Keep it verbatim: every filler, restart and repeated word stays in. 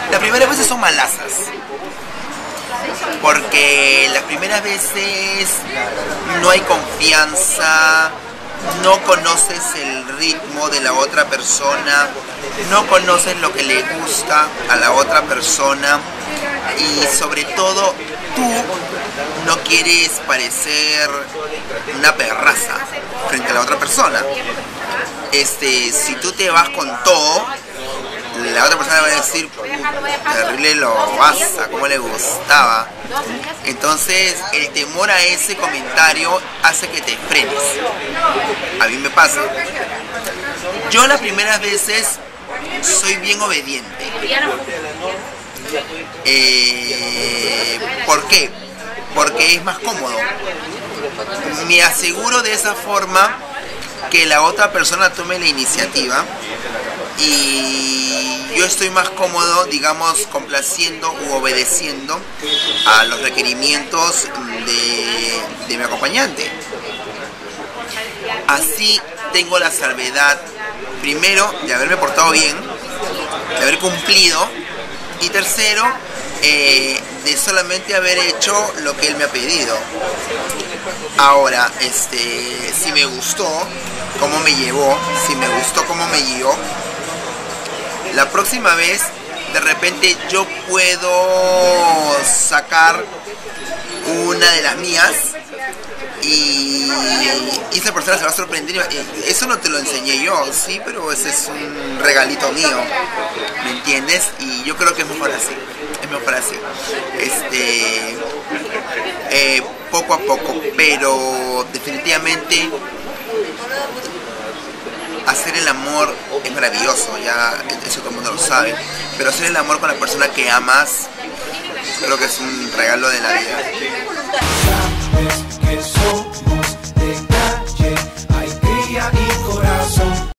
Las primeras veces son malazas, porque las primeras veces no hay confianza, no conoces el ritmo de la otra persona, no conoces lo que le gusta a la otra persona y sobre todo tú no quieres parecer una perraza frente a la otra persona. Este, si tú te vas con todo, la otra persona va a decir, terrible lo basa, como le gustaba. Entonces el temor a ese comentario hace que te frenes. A mí me pasa. Yo las primeras veces soy bien obediente. Eh, ¿Por qué? Porque es más cómodo. Me aseguro de esa forma que la otra persona tome la iniciativa y yo estoy más cómodo, digamos, complaciendo u obedeciendo a los requerimientos de, de mi acompañante. Así tengo la salvedad, primero, de haberme portado bien, de haber cumplido, y tercero, eh, de solamente haber hecho lo que él me ha pedido. Ahora, este, si me gustó cómo me llevó, si me gustó cómo me guió, la próxima vez de repente yo puedo sacar una de las mías y, y esa persona se va a sorprender. Eso no te lo enseñé yo, sí, pero ese es un regalito mío, ¿me entiendes? Y yo creo que es mejor así, es mejor así, este, eh, poco a poco, pero definitivamente hacer el amor es maravilloso, ya eso todo el mundo lo sabe, pero hacer el amor con la persona que amas creo que es un regalo de la vida.